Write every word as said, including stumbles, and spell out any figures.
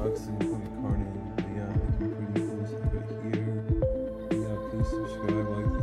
Oxygen from Carnage. But yeah, looking pretty cool stuff right here. Yeah, please subscribe, like